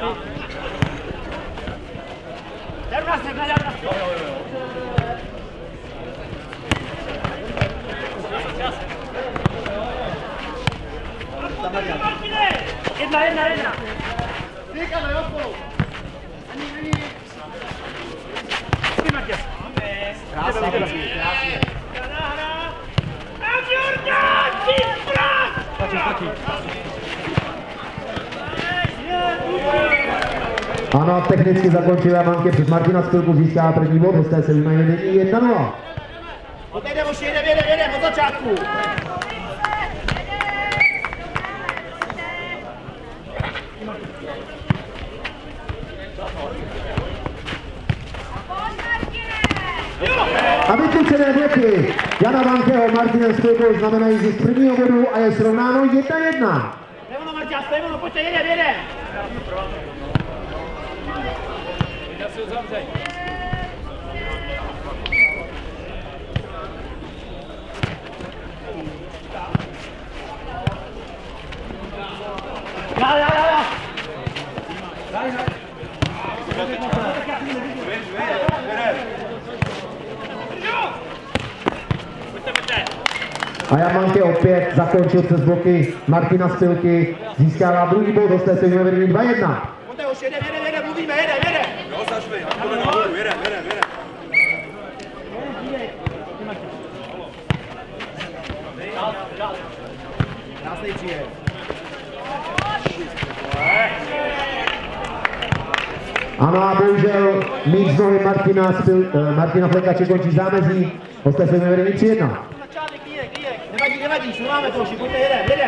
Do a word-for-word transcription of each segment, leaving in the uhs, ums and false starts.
Jedna, jedna, jedna. Týka na Joku. Ani, ani. Ty, Matěj. Krásně, krásně. Hra, hra. A Jordan, ty brat! Stačí, stačí. Ano, technicky zakončila Manke přes Martina Spilku, získá první bod, hosté se vymají vedení jedna nula. Pojď, jdem, už jedem, jedem, jedem, od začátku. A vytlučené bloky Jana Vankeho, Martina Spilkou znamenají zisk prvního bodu a je srovnáno jedna jedna. Jdem, Martina, stojíme, no pojďte, jedem, jedem. Já, já, já, já. A Jan Manke opět zakončil přes bloky Martina Spilky, získává druhý bod, hosté se vymají vedení dva jedna. Pojďte, už jedem, jedem, jedem, mluvíme, jedem, jedem. Jo, zašli, půjde nahoru, jedem, jedem, jedem. Krásný příjem. Ano a bohužel míč z nohy Martina, Spil, uh, Martina Flekače končí zámezí, hosté se vymají vedení tři jedna. Začátek, kýjek, kýjek. Nevadí, nevadí, šumáme to, všichni, pojďte, jedem, jedem.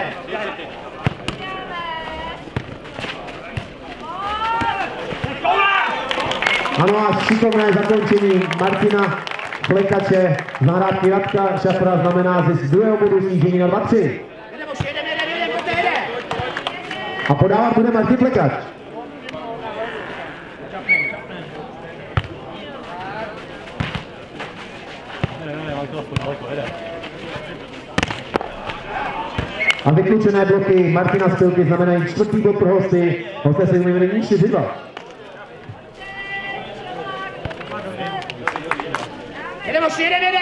Ano a šikovné zakončení Martina Flekače z nahrávky Radka Šafra znamená zisk druhého bodu, snížení na dva tři. Jedem, už jedem, jedem, jedem, pojďte, jedem. A podávat bude Martin Flekač. A vyklučené bloky Martina Spilky znamenají čtvrtý bod pro hosty, hosté se vymají vedení čtyři dva. Jedem, už jedem, jedem.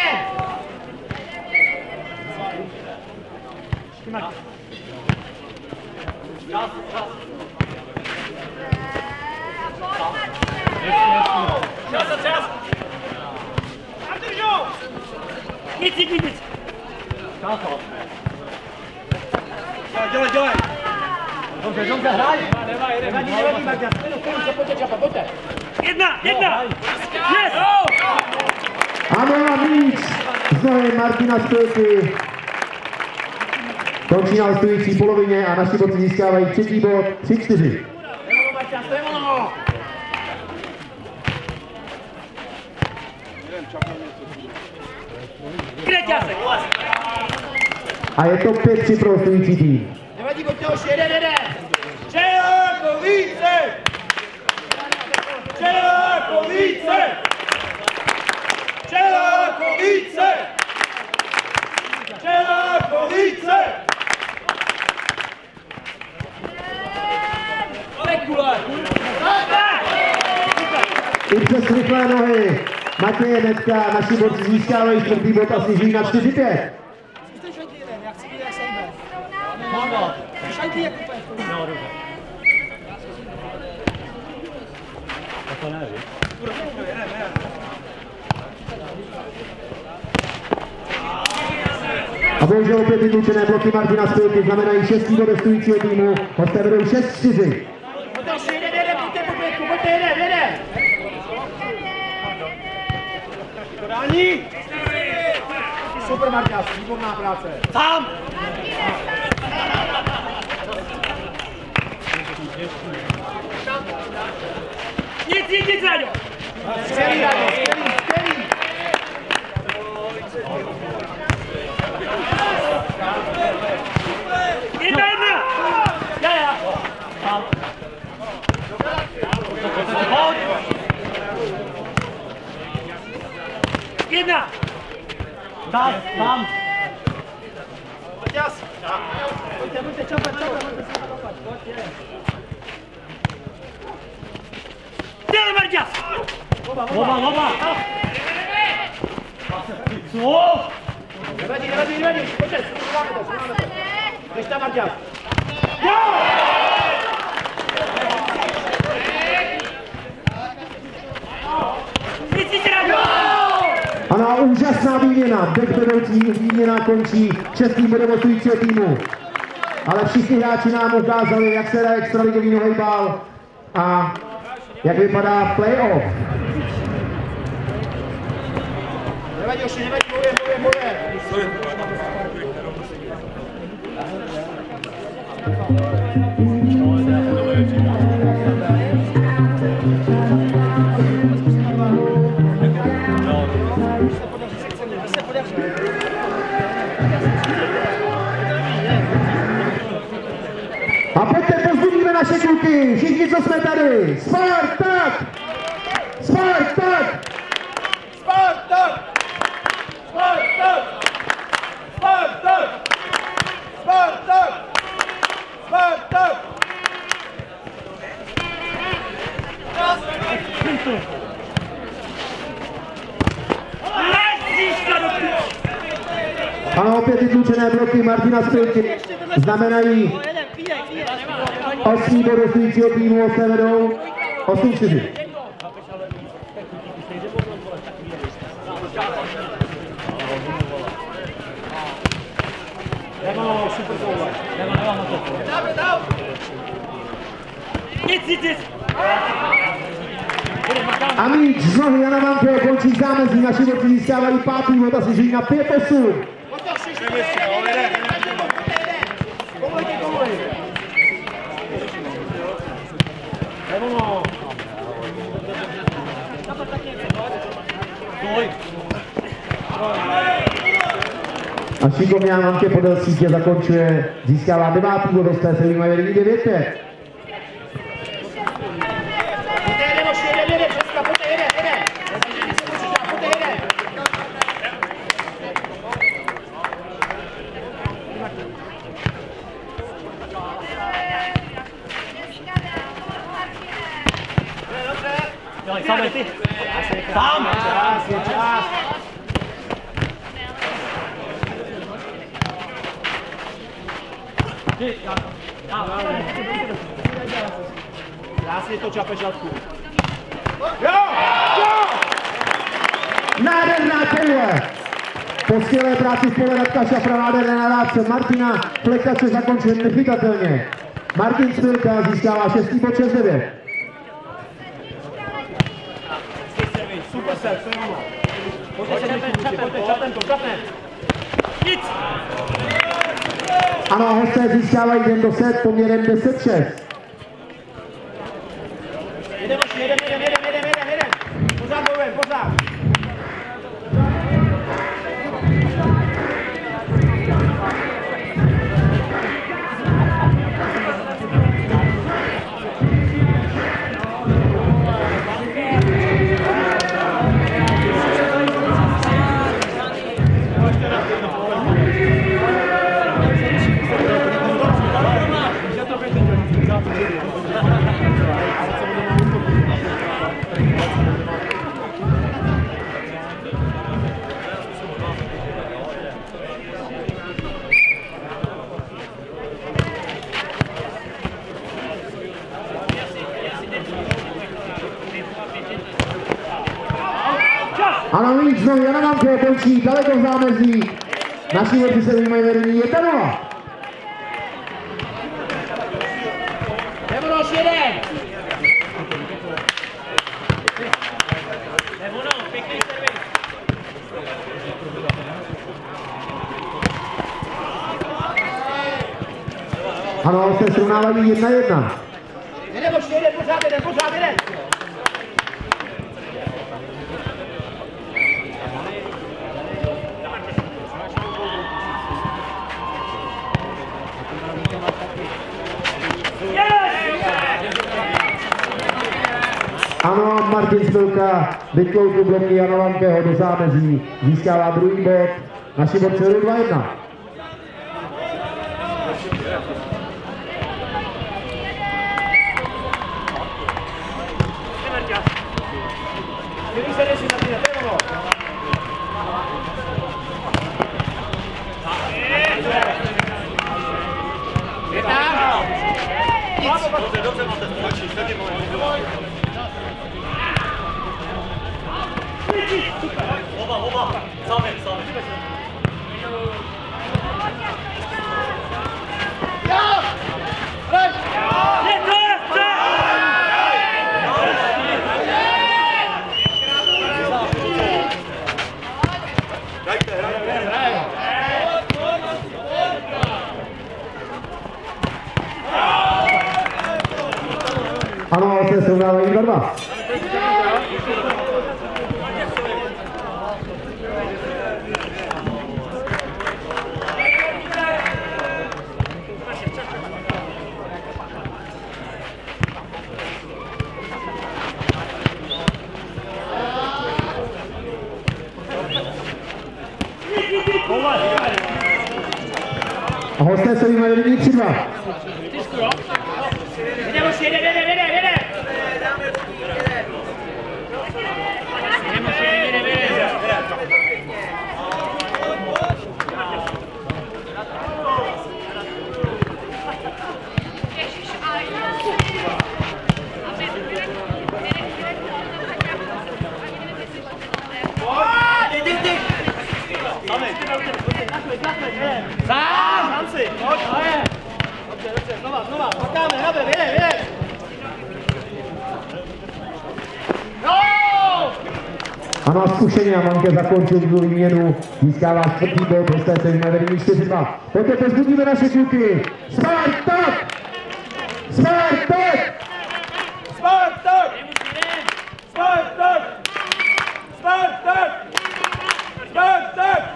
Čas, čas. A držu. Nic, nic, nic. Dělej, dělej. Dobře, dobře, hraj. Nevadí, nevadí, Martina, pojďte, pojďte, čapa, pojďte. Jedna, jedna. Yes. Ano a míč z nohy Martina Spilky. Končí na hostující polovině a naši borci získávají třetí bod tři čtyři. A je to pět tři pro hostující tým. Nevadí, pojďte, už jedem, jedem. Čelákovice! Čelákovice! Čelákovice! Čelákovice! I přes rychlé nohy Matěje Netka naši borci získávají čtvrtý bod a snižují na čtyři pět. Zkuste šanky jeden, já chci být jak sejme. Mám šanky jak úplně. No, dobře. A to ne, víš? A bohužel opět vytlučené bloky Martina Spilky znamenají šestý bod hostujícího týmu, hosté vedou šest čtyři. Pojďte, už jedem, jedem, pojďte po pětku, pojďte, jedem, jedem. Podání! Super, Marťas, výborná práce. Sám. Nic, nic, nic, Ráďo. Skvělý, Ráďo, skvělý, skvělý. Jedna, jedna. Já, já. Jedna. Tam, tam. Marťas. Pojďte, pojďte, čapat, čapat, pojďte se nakopat, pojďte. Marťas! Loba, loba! Co? Nevadí, nevadí, nevadí, pojďte, srovnáme to, srovnáme to. Jdeš tam, Marťas. Ano, úžasná výměna, dech vedoucí výměna končí šestým bodem hostujícího týmu. Ale všichni hráči nám ukázali, jak se hraje extraligový nohejbal a jak vypadá playoff. Nevadí, Oši, nevadí, bojujem, bojujem, bojujem. A pojďte, pozbudíme naše kluky, všichni, co jsme tady. Spartak! Spartak! Spartak! Spartak! Spartak! Spartak! Spartak! Ano, opět vytlučené bloky Martina Spilky znamenají osmý bod hostujícího týmu, se vedou osm čtyři. A míč z nohy Jana Vankého končí zámezí, naši borci získávají pátý bod a slyší na pět osm. A šikovně Jan Vanke podél sítě zakončuje, získává devátý bod, dostane se vyjímají vedení devět pět. Sám, ty! Sám! Čas, je čas. Krásně to čape žalku. Jo! Jo! Nádherná koule! Po skvělé práci spole Radka Šafra, nádherné nahrávce Martina Flekače zakončuje nechytatelně. Martin Spilka získává šestý bod šest devět. Super set, to je ono. Pojďte se čapem, pojďte čapem, to čapem. Nic! Ano, hosté získávají tento set poměrem deset šest. Jedem, Oši, jedem, jedem, jedem, jedem, jedem, jedem. Pořád bojujem, pořád. Ano, víc znovu Jana Vankého končí daleko v zámezí. Naši borci se vyjímají vedení jedna nula. Nebo Oši, jedem. Nebo no, pěkný servis. Ano, se srovnávají jedna jedna. Jedem, Oši, jedem, pořád, jedem, pořád, jedem. Ano, Martin Spilka vytloukl bloky Jana Vankého do zámezí, získává druhý bod, naši borci vedou dva jedna. Dobře, dobře, máte stačí, stačí moment. Oba, oba, sami, sami. Ano, se srovnávají dva dva. A hosté se vymají nyní tři dva. Jede už, jede, jede, jede, jede! Sám! Sám si! Pojď! Dobře, dobře, znova, znova, pakáme, hrabem, jede, jede! Ano, zkušeně a Manke zakončil tu výměnu, získává čtvrtý bod, hosté se vymají vedení čtyři dva. Pojďte, pozbudíme naše kluky! Spartak! Spartak! Spartak! Spartak! Spartak! Spartak!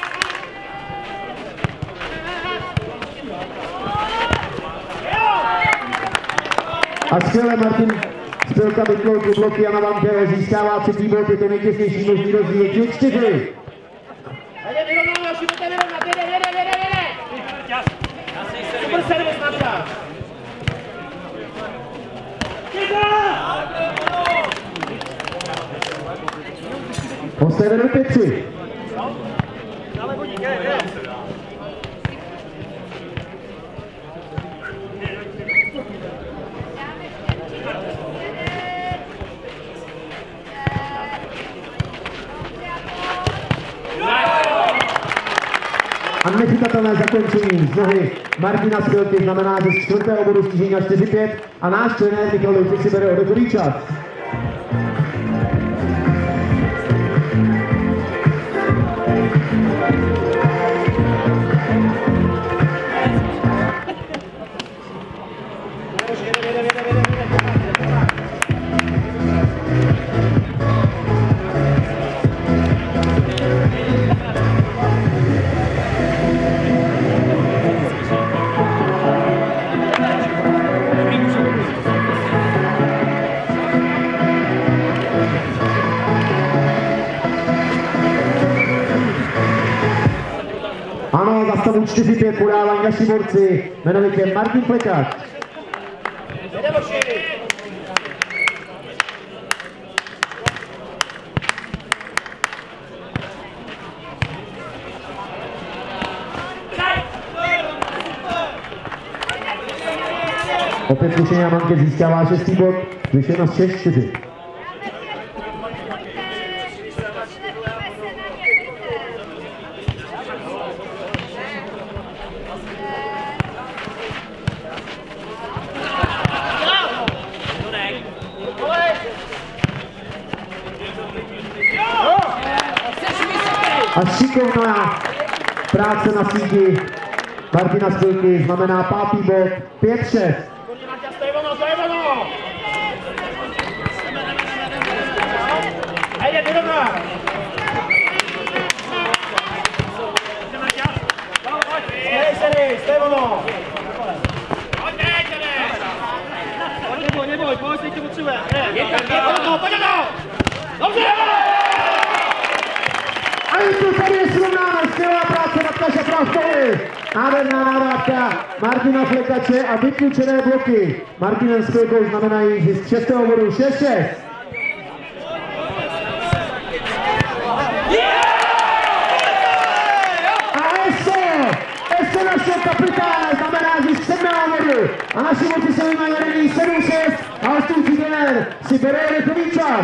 A skvěle Martin Spilka vytknul ty bloky a na Mankeho získává třetí bod, je to nejtěsnější možný rozdíl, tři čtyři. Jede, vyrovnáme, šipete vyrovnat, jede, jede, jede, jede! Super servis na čas! Hosté vedou pět tři. Dále vodík, jede, jede! A nechytatelné zakončení z nohy Martina Spilky znamená, že z čtvrtého bodu stížení na čtyři pět a náš trenér Michal Louček si bere odechudý čas. Ano, za stavu čtyři pět podávají naši borci, jmenovitě Martin Plekáč. Jede, Boši! Opět zkušeně a Manke získává šestý bod, zvyšeno z šest čtyři. A šikovná práce na síti Martina Spilky znamená pátý bod, pět šest. To je ono, to je ono! Hejde, vyrovná! Hej, servis, to je ono! Neboj, neboj, pojď, teď to potřebujeme. Je to ono, pojď ono! Dobře! A i tu tady je srovnáno, skvělá práce Natkaše Pravkovi. Nádherná nahrávka Martina Plekače a vyklíčené bloky Martinem Spilkou znamenají zisk šestého bodu šest šest. A Eso, Eso našeho kapitána znamená zisk sedmého bodu A naši moci se vymají vedení sedm šest a hostující trenér si bere rychlý čas.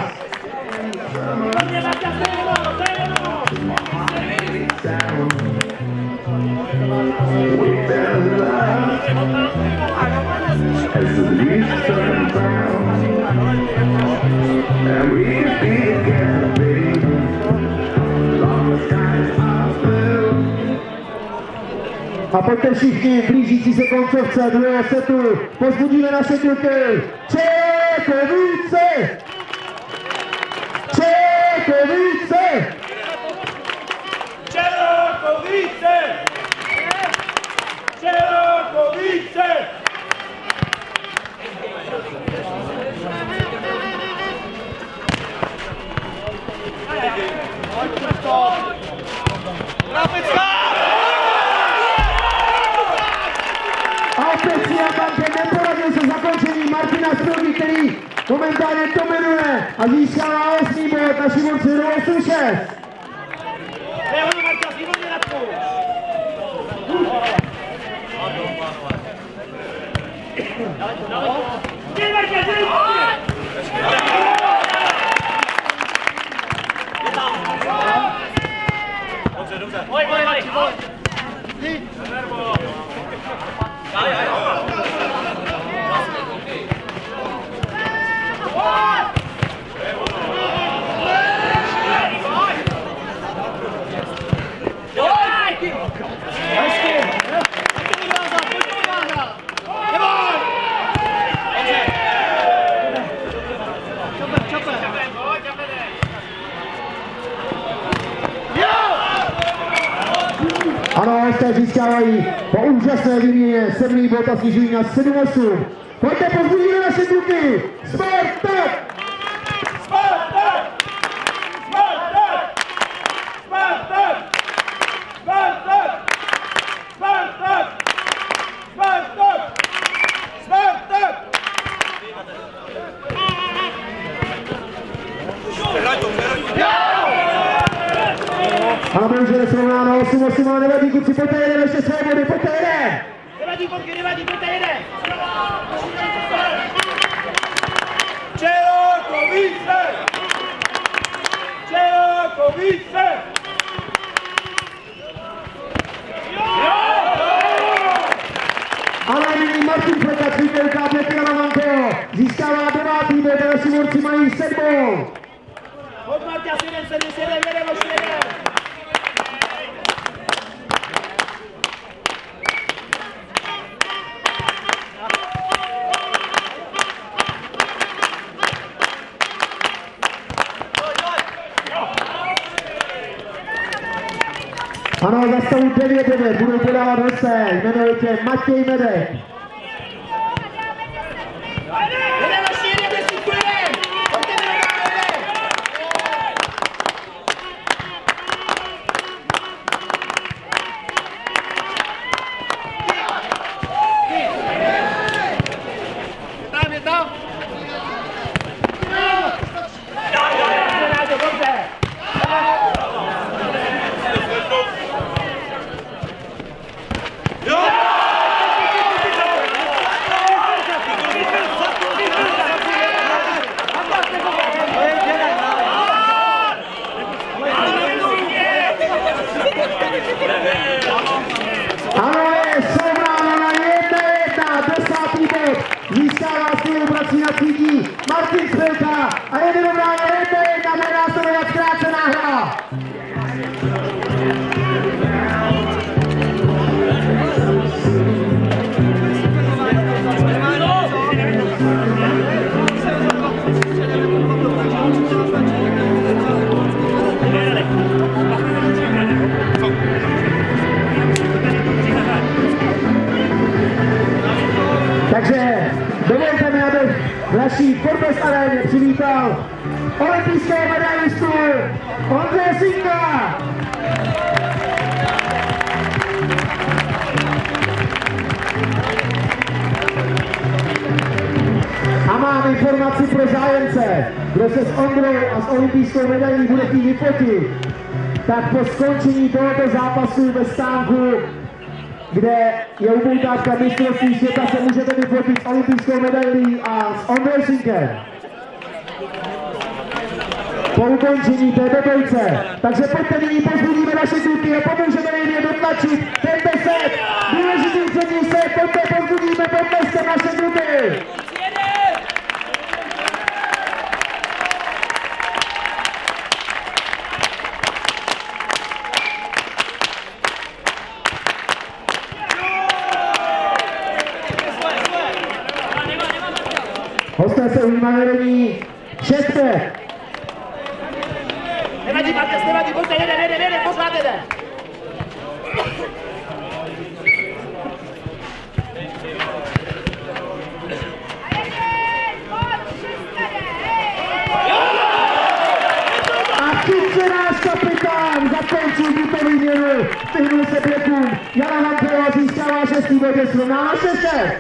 A pojďte všichni, blížící se koncovce druhého setu, pozbudíme naše kluky. Čekovice! Čekovice! Čekovice! Čekovice! A opět si Jabanke neporadil se zakončení Martina Spilky, který momentálně dominuje a získává osmý bod, naši borci do osm šest. Dobře, dobře. Oj, oj, oj, oj. Aj, aj, aj. Ano, hosté získávají po úžasné výměně sedmý bod a snižují na sedm osm. Pojďte, pozbudíme naše kluky! Spartak! Spartak! Spartak! Spartak! Spartak! Spartak! Spartak! Spartak! Ano, bohužel nesrovnáno osm osm, ale nevadí, kluci, pojďte jeden, ještě své body, pojďte jeden! Nevadí, Borky, nevadí, pojďte jeden! Čekovice! Čekovice! Ale nyní Martin Plekač, výběrka Petra Lavanko, získává devátý bod a naši borci mají sedmou. Pojď, Marťas, jeden, sedm, jeden, jeden, osm, jeden! Ano, za stavu devět devět budou podávat hosté, jmenujete Matěj Medek. Jeden, osm, jeden, desítku, jeden! Pojďte, jeden, jeden! Tam, je tam! Dobře! Ano, je srovnáno na jedna jedna, desátý bod, získává svou prací na třídí Martin Spilka a je vyrovnáno jedna jedna, bude následovat zkrácená hra. Takže dovolte mi, abych v naší Forbes aréně přivítal olympijského medaistu Ondřeje Sinka. A mám informaci pro zájemce, kdo se s Ondrou a s olympijskou medailí bude chtít vyfotit, tak po skončení tohoto zápasu ve stánku kde je upoutáčka mistrovství světa, se můžete vyfotit s olympijskou medailí a s Ondřejšinkem. Po ukončení této dvojce. Takže pojďte nyní, pozbudíme naše kluky a pomůžeme jim je dotlačit tento set. Důležitý třetí set, pojďte, pozbudíme, podneste naše kluky. Hosté se ujímají vedení šest pět. Nevadí, Marques, nevadí, pojďte, jede, jede, jede, pořád jede. A chytře náš kapitán zakončil tuto výměnu. Vyhnul se běhům. Jana Hamprová získává šestý bod, je srovnáno šest set.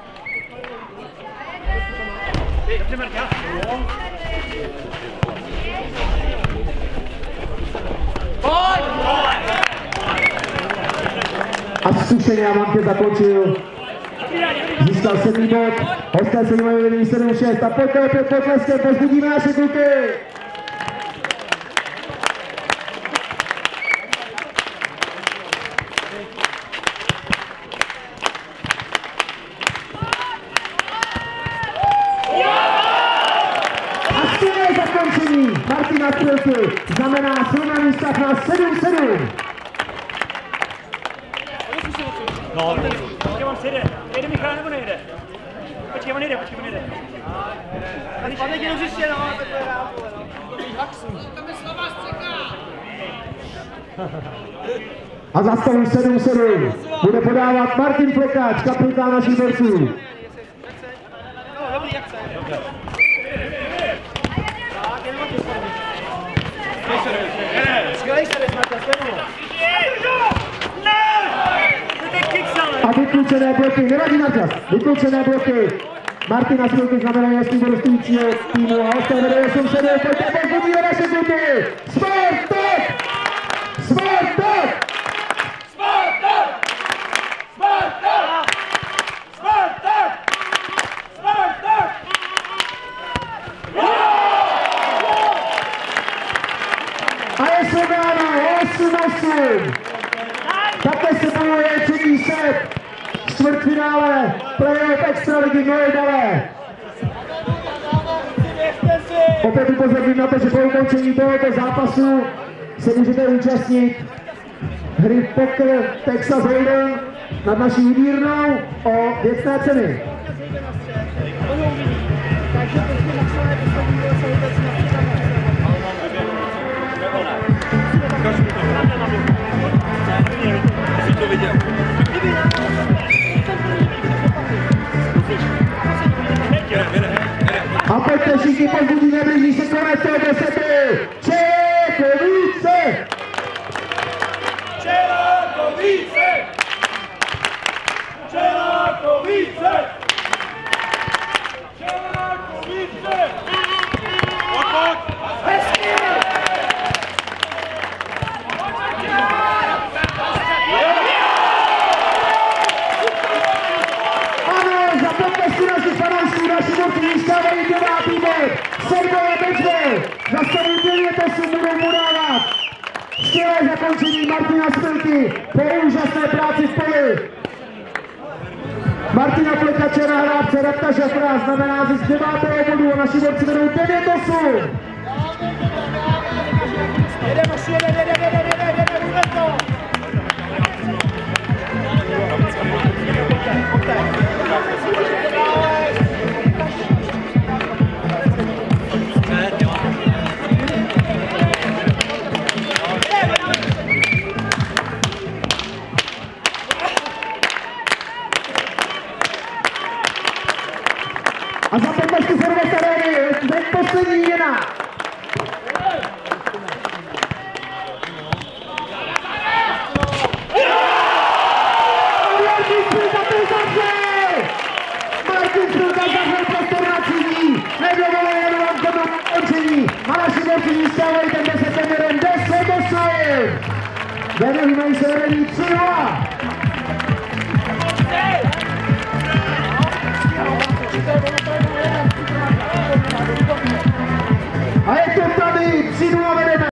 A zkušeně Amante zakončil. Získal sedmý bod. Hosté se mají vedení sedm šest. A pojďte opět potleskem, pozbudíme naše kluky. A skvělé zakončení Martina Strilky znamená srovnaný stav na sedm sedm. No, počkej, on si jde. Jede Michal, nebo nejde? Počkej, on nejde, počkej, on nejde. Tady padne do hřiště, no, takhle rád. A za stavu sedm sedm bude podávat Martin Flekáč, kapitán našich borců. No, dobrý, jak se. Tak, jenom to skvělej se, Marta, skvělou. A vyklíčené bloky, nevadí na čas, vyklíčené bloky. Martina Strilky znamená jasný bod stojícího týmu a hosté vede osm sedm, pojďte, pozbudíme naše kluky. Spartak! Spartak! Spartak! Spartak! Spartak! Spartak! A je srovnáno osm osm. Také se bojuje třetí set. Čtvrtfinále playoff extraligy Nojedale. Opět upozorním na to, že po ukončení tohoto zápasu se můžete účastnit hry Poker Texas Hold'em nad naší výbírnou o věcné ceny. A pojďte všichni pozbudíme, blíží se konec tohoto setu. Čekovice! Čelákovice! Čelákovice! Čelákovice! Odpad! Hezky! Ano, za podpesu našich fanoušků, naši borci získávají devátý bod. Sergej Bečvel, za stavu devět osm budou podávat. Skvělé zakončení Martina Strilky po úžasné práci v poli. Martina Flekače na hrávce Radka Šafra znamená zisk devátého bodu a naši borci vedou devět osm. Jede, moši, jede, jede, jede, jede, jede, jede, to. A za podpesu Forvest Areny, teď poslední měna. Martin Strilka to zavřel! Martin Strilka zavřel prostor na třídí, nedovolil jen vám to dokončení. A naši borci získávají ten deset poměrem deset osm. Věnují se vedení tři nula.